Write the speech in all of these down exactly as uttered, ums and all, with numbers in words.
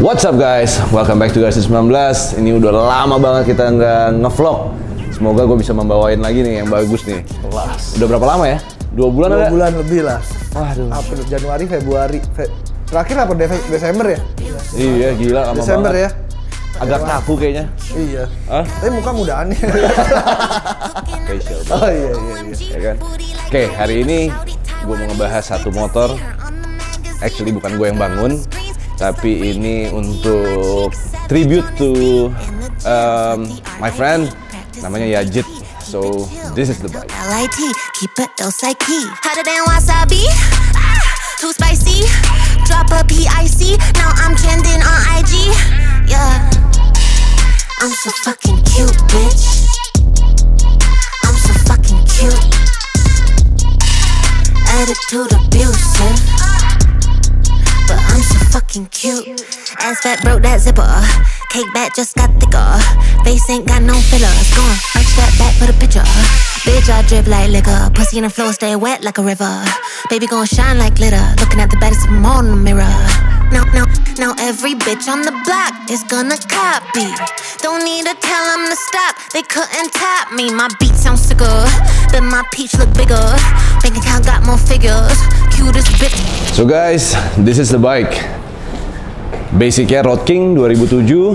What's up guys, welcome back to Garcia sembilan belas. Ini udah lama banget kita nggak ngevlog. Semoga gue bisa membawain lagi nih yang bagus nih. Kelas. Udah berapa lama ya? Dua bulan Dua ada? Dua bulan lebih lah. Waduh. April, Januari, Februari. Fe Terakhir apa? De Desember ya? Iya gila lama Desember banget. ya? Agak kaku kayaknya. Iya. Hah? Tapi muka mudaan ya. Facial. Oh iya iya iya. Ya kan? Oke, hari ini gue mau ngebahas satu motor. Actually bukan gue yang bangun, tapi ini untuk tribute to um, my friend, namanya Yajit. So this is the bike. L I T, keep it Osaki. Hotter than wasabi, ah, too spicy. Drop a P I C, now I'm trending on I G. Yeah, I'm so fucking cute, bitch. I'm so fucking cute. Attitude abusive, but I'm so fucking cute. Ass fat broke that zipper. Cake back just got thicker. Face ain't got no fillers. Gone, arch that back for the picture. Bitch, I drip like liquor. Pussy in the floor, stay wet like a river. Baby gon' shine like glitter. Looking at the baddest of them all in the mirror. Now, now, now every bitch on the block is gonna copy. Don't need to tell them to stop. They couldn't top me. My beat sound sicker, but my peach look bigger. Bank account got more figures. Cutest bitch. So guys, this is the bike. Basicnya Road King dua ribu tujuh.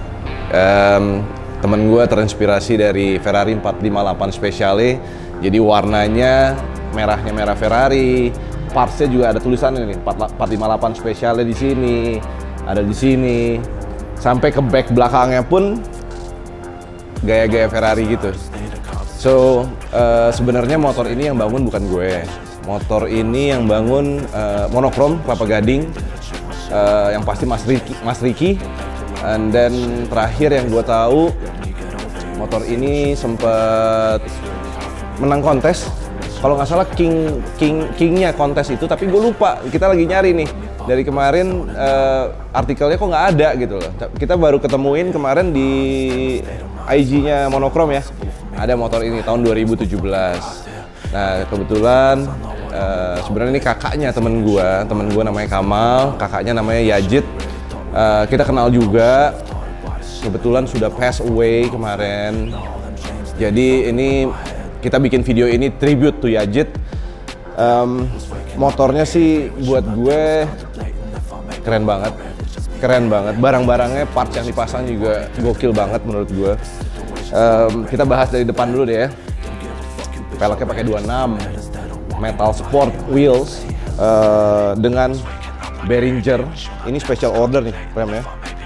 Um, temen gue terinspirasi dari Ferrari empat lima delapan Speciale. Jadi warnanya merahnya merah Ferrari. Partsnya juga ada tulisannya nih empat lima delapan Speciale di sini, ada di sini. Sampai ke back belakangnya pun gaya-gaya Ferrari gitu. So uh, sebenarnya motor ini yang bangun bukan gue. Motor ini yang bangun uh, monokrom Kelapa Gading. Uh, yang pasti Mas Ricky, Mas Ricky. And then terakhir yang gue tahu motor ini sempat menang kontes. Kalau nggak salah king king kingnya kontes itu, tapi gue lupa. Kita lagi nyari nih dari kemarin uh, artikelnya kok nggak ada gitu loh. Kita baru ketemuin kemarin di I G-nya Monokrom ya. Ada motor ini tahun dua ribu tujuh belas. Nah kebetulan uh, sebenarnya ini kakaknya temen gua, temen gua namanya Kamal, kakaknya namanya Yajit. Uh, kita kenal juga, kebetulan sudah pass away kemarin. Jadi ini kita bikin video ini tribute to Yajit. Um, motornya sih buat gue keren banget, keren banget. Barang-barangnya, parts yang dipasang juga gokil banget menurut gue. Um, kita bahas dari depan dulu deh ya. Peleknya pakai dua puluh enam metal sport wheels uh, dengan Behringer. Ini special order nih remnya.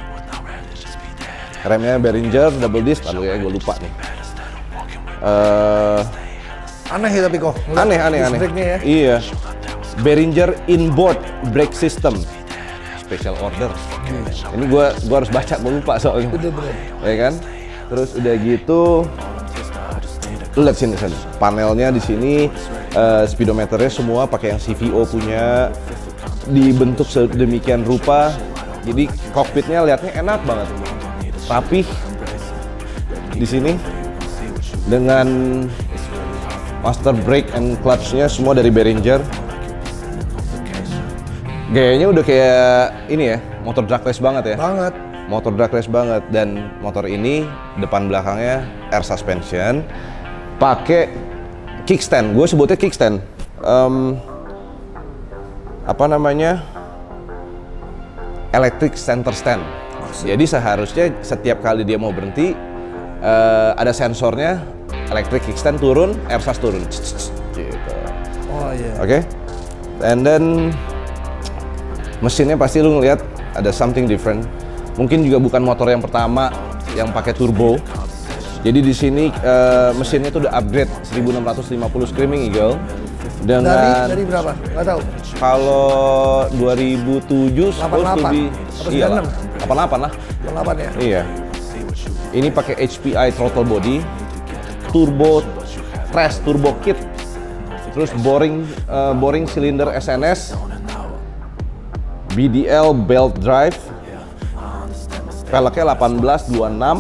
Remnya Behringer double disc. Lalu ya gue lupa nih. Uh, Aneh ya tapi kok. Aneh aneh aneh. Ya. Iya. Behringer inboard brake system. Special order. Hmm. Ini gue gue harus baca, gue lupa soalnya. Udah, udah. Ya kan? Terus udah gitu. Lu lihat sini, sini. Panelnya di sini, uh, speedometernya semua pakai yang C V O punya, dibentuk sedemikian rupa, jadi kokpitnya lihatnya enak banget, rapih. Di sini dengan master brake and clutch-nya semua dari Behringer. Gayanya udah kayak ini ya, motor drag race banget ya. Banget. Motor drag race banget, dan motor ini depan belakangnya air suspension. Pakai kickstand, gue sebutnya kickstand. Um, apa namanya? Electric center stand. Jadi seharusnya setiap kali dia mau berhenti, uh, ada sensornya, electric kickstand turun, air sus turun. Gitu. Oh iya. Oke. Okay? And then mesinnya pasti lu ngeliat ada something different. Mungkin juga bukan motor yang pertama yang pakai turbo. Jadi di sini uh, mesinnya tuh udah upgrade seribu enam ratus lima puluh Screaming Eagle dengan dari, dari berapa? Nggak tahu. Kalau dua ribu tujuh delapan puluh delapan iya lah, delapan puluh delapan lah. delapan puluh delapan ya? Iya. Ini pakai H P I throttle body, turbo trash turbo kit, terus boring uh, boring cylinder S N S, B D L belt drive, peleknya delapan belas dua puluh enam.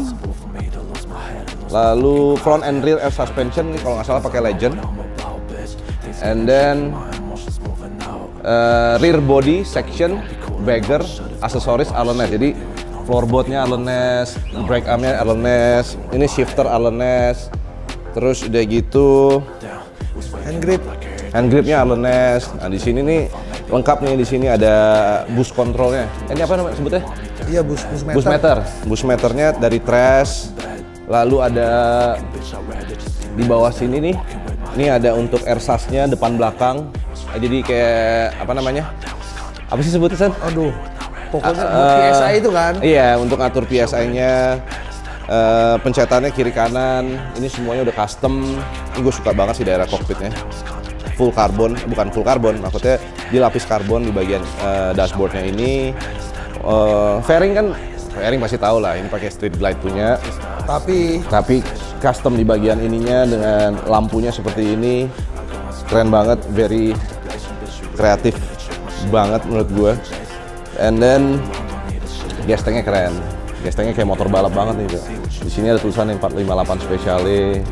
Lalu front and rear air suspension kalau nggak salah pakai Legend. And then uh, rear body section bagger, aksesoris Allen Ness. Jadi floorboardnya Allen Ness, brake armnya Allen Ness, ini shifter Allen Ness. Terus udah gitu Hand grip. hand gripnya Allen Ness. Nah di sini nih lengkap nih, di sini ada boost controlnya. Ini apa namanya sebutnya? Iya, bus bus meter. Boost meter. Boost meternya dari Trash. Lalu ada di bawah sini nih, ini ada untuk airsasnya depan belakang. Jadi kayak apa namanya? Apa sih sebutnya, San? Aduh. Pokoknya Uh, P S I itu kan. Iya, untuk ngatur P S I-nya. Uh, pencetannya kiri kanan, ini semuanya udah custom. Ini gue suka banget sih daerah kokpitnya. Full karbon, bukan full karbon, maksudnya dilapis karbon di bagian uh, dashboardnya ini. Uh, fairing kan, fairing pasti tahu lah, ini pakai street glide punya. Tapi Tapi custom di bagian ininya dengan lampunya seperti ini, keren banget, very kreatif banget menurut gue. And then gas tanknya keren. Gas tanknya kayak motor balap banget nih. Di sini ada tulisan empat lima delapan Speciale.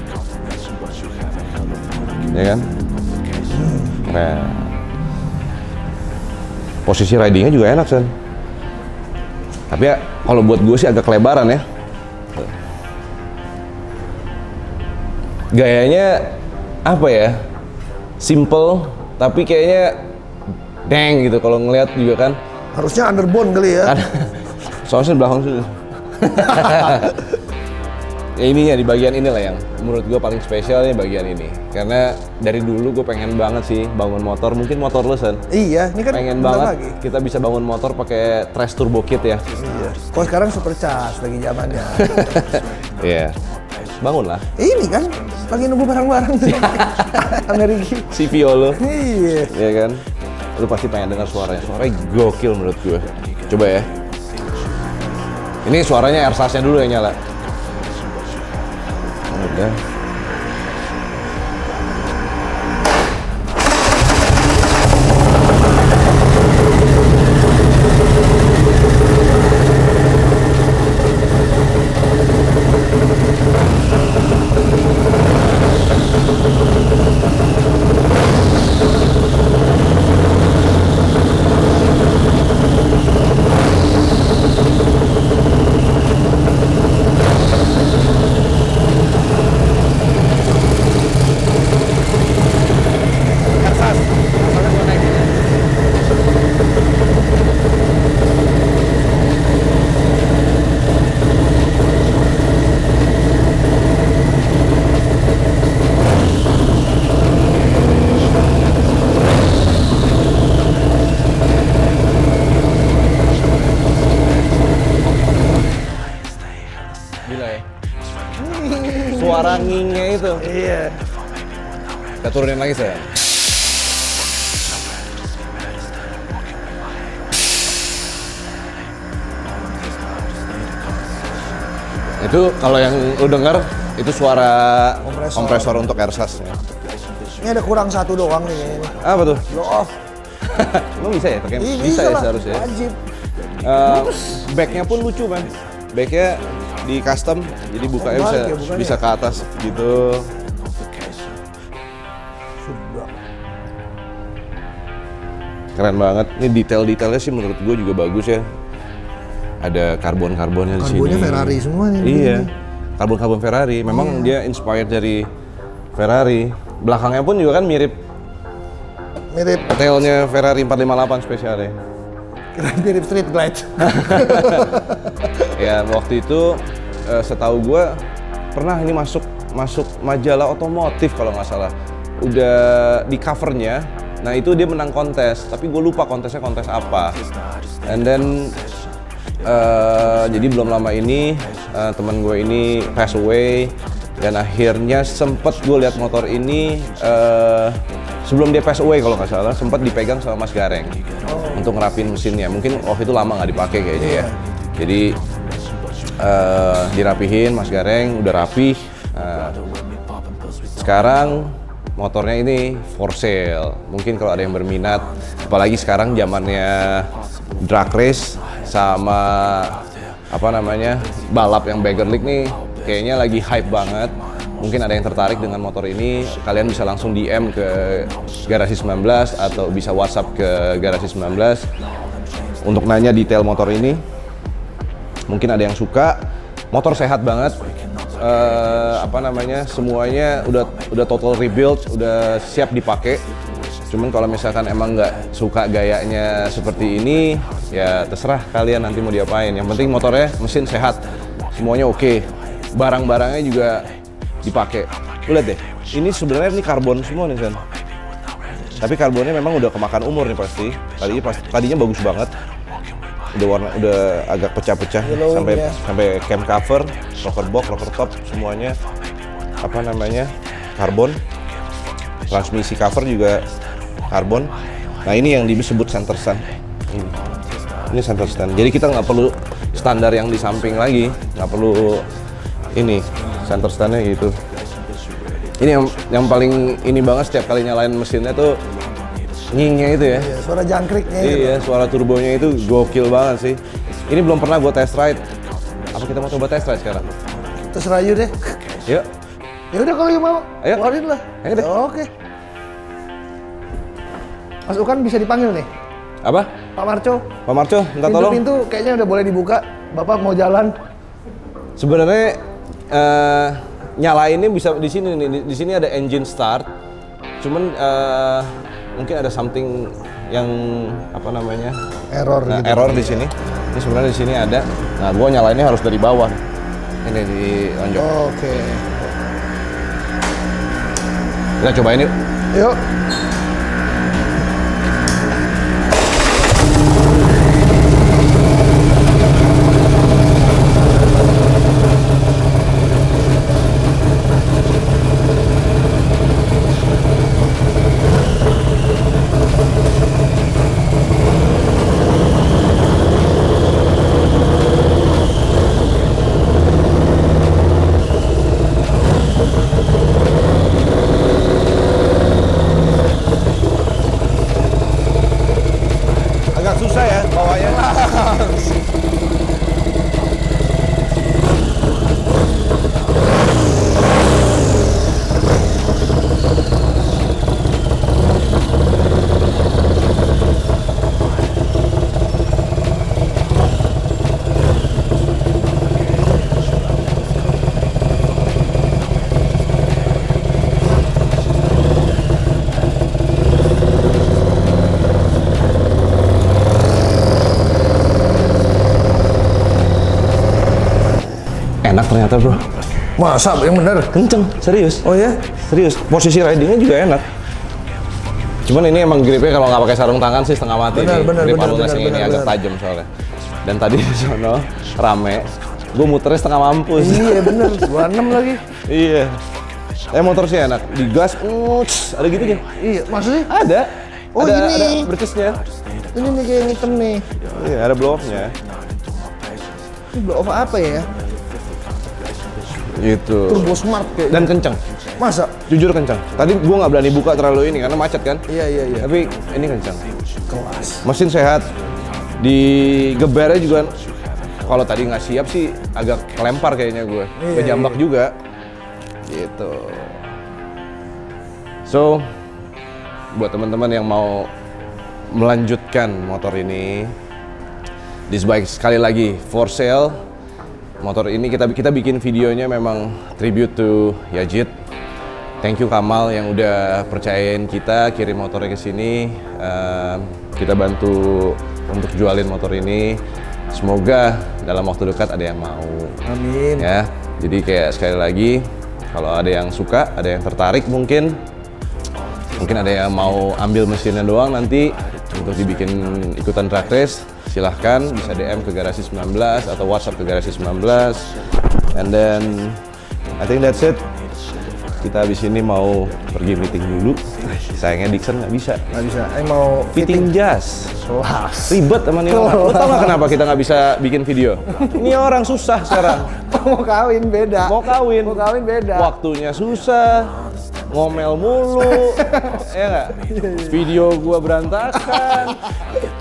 Ya kan? Keren. Posisi ridingnya juga enak, San. Tapi ya kalau buat gue sih agak kelebaran ya. Gayanya apa ya? Simple, tapi kayaknya deng gitu kalau ngelihat juga kan. harusnya underbone kali ya. Soalnya di belakang sih. Ya ininya di bagian inilah yang menurut gue paling spesial nih bagian ini. Karena dari dulu gue pengen banget sih bangun motor, mungkin motorless kan. Iya, ini kan Pengen bentar banget lagi. kita bisa bangun motor pakai Trash Turbo Kit ya. Iya. Kok sekarang supercharge lagi zamannya. Iya. Bangun lah. Ini kan lagi nunggu barang-barang tuh. Amerika. C V O lo. Iya. Iya kan? Lu pasti pengen dengar suaranya. Suaranya gokil menurut gue. Coba ya. Ini suaranya airsasnya dulu yang nyala. Udah. Gila ya. Suara ngingnya itu. Iya. Kita turunin lagi saya. Itu kalau yang lu denger itu suara Kompresor. kompresor untuk airsas. Ini ada kurang satu doang nih ini. Apa tuh? Blow off. Emang bisa ya pakai? Ih, Bisa ya lah. seharusnya. Wajib. Uh, backnya pun lucu man. Backnya di custom, jadi bukanya Oh, bisa balik ya, bukannya? bisa ke atas gitu. Sudah. Keren banget. Ini detail-detailnya sih menurut gue juga bagus ya. Ada karbon-karbonnya di sini. Karbonnya Ferrari semua nih. Iya, karbon-karbon Ferrari. Memang dia inspired dari Ferrari. Belakangnya pun juga kan mirip Mirip, tailnya Ferrari empat lima delapan Speciale. mirip Street Glide. Ya waktu itu eh, setahu gue pernah ini masuk masuk majalah otomotif kalau nggak salah. Udah di covernya. Nah itu dia menang kontes, tapi gue lupa kontesnya kontes apa. And then uh, jadi belum lama ini uh, teman gue ini pass away dan akhirnya sempet gue lihat motor ini uh, sebelum dia pass away kalau nggak salah sempat dipegang sama Mas Gareng untuk ngerapin mesinnya. Mungkin waktu itu lama nggak dipakai kayaknya ya. Jadi uh, dirapihin Mas Gareng, udah rapih. Uh, sekarang motornya ini for sale. Mungkin kalau ada yang berminat, apalagi sekarang zamannya drag race sama apa namanya balap yang Bagger League nih, kayaknya lagi hype banget. Mungkin ada yang tertarik dengan motor ini, kalian bisa langsung D M ke Garasi sembilan belas atau bisa WhatsApp ke Garasi sembilan belas. untuk nanya detail motor ini. Mungkin ada yang suka. Motor sehat banget. Uh, apa namanya? Semuanya udah udah total rebuild, udah siap dipakai. Cuman kalau misalkan emang nggak suka gayanya seperti ini, ya terserah kalian nanti mau diapain. Yang penting motornya mesin sehat, semuanya oke. Barang-barangnya juga dipakai. Lu lihat deh, ini sebenarnya ini karbon semua nih, Sen. Tapi karbonnya memang udah kemakan umur nih pasti. Tadinya pas, tadinya bagus banget. Udah warna udah agak pecah-pecah sampai ya. Sampai cam cover, rocker box, rocker top semuanya apa namanya? Karbon. Transmisi cover juga karbon. Nah, ini yang disebut center stand. Ini. Ini center stand. Jadi kita nggak perlu standar yang di samping lagi, nggak perlu ini center standnya gitu. Ini yang yang paling ini banget setiap kali nyalain mesinnya tuh nyingnya itu ya. Iya, suara jangkriknya. Iya, itu. Suara turbonya itu gokil banget sih. Ini belum pernah gue test ride. Apa kita mau coba test ride sekarang? Terserah you deh. Yuk. Ya udah kalau you mau. Ayo. Keluarin lah. Ayo deh. Oke. Mas Ukan bisa dipanggil nih. Apa? Pak Marco. Pak Marco, minta tolong. Pintu-pintu kayaknya udah boleh dibuka. Bapak mau jalan. Sebenarnya uh, nyalainnya bisa di sini nih. Di, di sini ada engine start. Cuman uh, mungkin ada something yang apa namanya? Error nah, gitu. Error di sini. Ini sebenarnya di sini ada. Nah, gua nyalainnya harus dari bawah. Ini di lonjok. Oh, oke. Okay. Kita cobain yuk. Yuk. Susah ya bawanya. Enak ternyata, bro. Masa yang bener? Kenceng, serius. Oh ya? Serius. Posisi ridingnya juga enak. Cuman ini emang gripnya kalau nggak pakai sarung tangan sih setengah mati. Bener, nih. bener, Grip bener, alunasnya bener, ini bener, agak bener. tajam soalnya. Dan tadi di sono rame. Gue muternya setengah mampus. Iya bener, dua puluh enam lagi. Iya. Eh motor sih enak. Di gas, uts, ada gitu kan? Iya, maksudnya? Ada. Oh, ada, ini. ada berkesnya. Ini nih kayak yang hitam nih. Iya, ada blow off-nya. Ini blow off apa ya? Gitu. Turbo smart kayak. Dan kenceng. Masa? Jujur kenceng. Tadi gua nggak berani buka terlalu ini karena macet kan. Iya iya iya. Tapi ini kenceng. Kelas. Mesin sehat. Di gebernya juga. Kalau tadi nggak siap sih agak kelempar kayaknya gue. Iya, Kejambak iya. juga. Gitu. So, buat teman-teman yang mau melanjutkan motor ini, this bike sekali lagi for sale. Motor ini kita kita bikin videonya memang tribute to Yajid. Thank you Kamal yang udah percayain kita kirim motornya ke sini. Uh, kita bantu untuk jualin motor ini. Semoga dalam waktu dekat ada yang mau. Amin. Ya, jadi kayak sekali lagi kalau ada yang suka, ada yang tertarik mungkin, mungkin ada yang mau ambil mesinnya doang nanti untuk dibikin ikutan drag race. Silahkan bisa D M ke Garasi sembilan belas atau WhatsApp ke Garasi sembilan belas. And then I think that's it. Kita habis ini mau pergi meeting dulu. Sayangnya Dixon nggak bisa. Nggak bisa. Saya mau Fitting jas. kelas. Ribet sama nih orang. Lo tau nggak kenapa kita nggak bisa bikin video? Ini orang susah sekarang. Mau kawin beda. Mau kawin. Mau kawin beda. Waktunya susah. Ngomel mulu. Ya nggak? Video gua berantakan.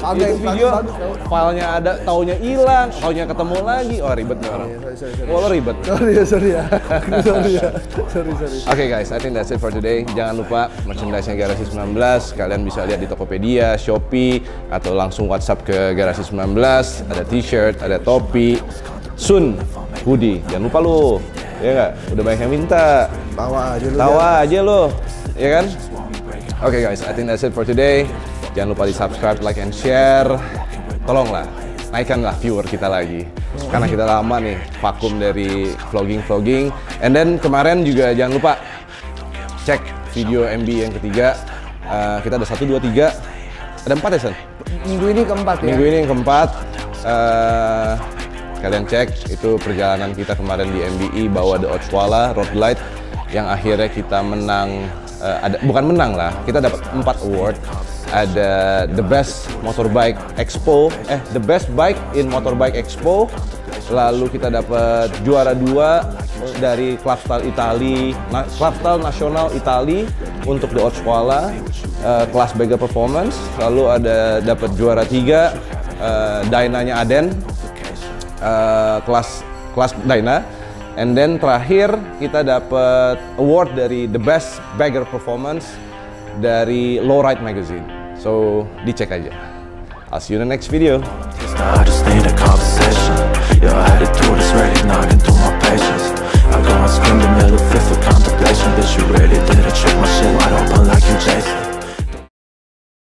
Agak itu video bagus, bagus, filenya ada, taunya hilang, taunya ketemu lagi, wah ribet nih orang. Sorry, sorry, sorry. Wah lo ribet. Sorry ya, sorry ya. Sorry ya. Sorry, sorry. Oke okay guys, I think that's it for today. Jangan lupa merchandise-nya Garasi sembilan belas, kalian bisa lihat di Tokopedia, Shopee, atau langsung WhatsApp ke Garasi sembilan belas. Ada t-shirt, ada topi, soon hoodie. Jangan lupa lo, ya nggak? Udah banyak yang minta. Tawa aja lu. Tawa aja lo, ya kan? Oke okay guys, I think that's it for today. Jangan lupa di subscribe, like, and share. Tolonglah, naikkanlah viewer kita lagi. Karena kita lama nih vakum dari vlogging-vlogging. And then kemarin juga jangan lupa cek video M B yang ketiga. Uh, kita ada satu, dua, tiga. Ada empat ya, Sen? Minggu ini keempat ya. Minggu ini yang keempat. Uh, kalian cek, itu perjalanan kita kemarin di M B I bawa The Otswala Road Glide. Yang akhirnya kita menang. Uh, ada, bukan menang lah, kita dapat empat award. Ada The Best Motorbike Expo, eh The Best Bike in Motorbike Expo. Lalu kita dapat juara dua dari Club Style Italy, na, Club Style Nasional Italy untuk The Otswala, uh, kelas Bagger Performance. Lalu ada dapat juara tiga uh, Dyna-nya Aden, uh, kelas kelas Dyna. And then terakhir kita dapat award dari The Best Bagger Performance dari Lowride Magazine. So dicek aja. I'll see you in the next video. I just need a conversation. Your attitude is really knocking through my patience.